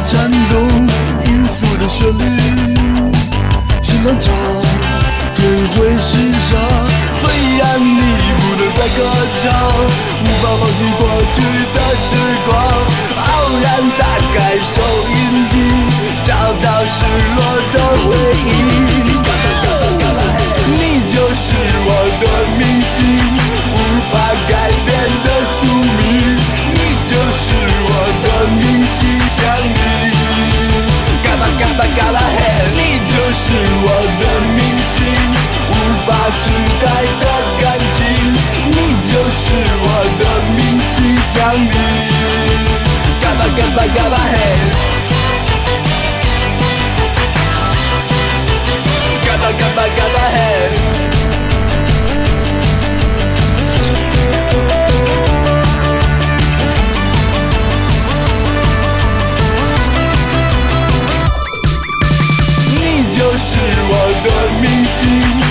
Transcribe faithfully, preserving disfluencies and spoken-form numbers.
缠中音速的旋律，新浪潮怎会是傻？虽然你不能再歌唱，无法忘记过去的时光。偶然打开收音机，找到失落的回忆。你就是我的明星，无法改变的宿命。你就是我的明星相遇。嘎巴嘎巴嘎巴嘿，你就是我的明星，无法取代的感情。你就是我的明星相遇。嘎巴嘎巴嘎巴嘿，嘎巴嘎巴嘎巴嘿。你就是我的明星，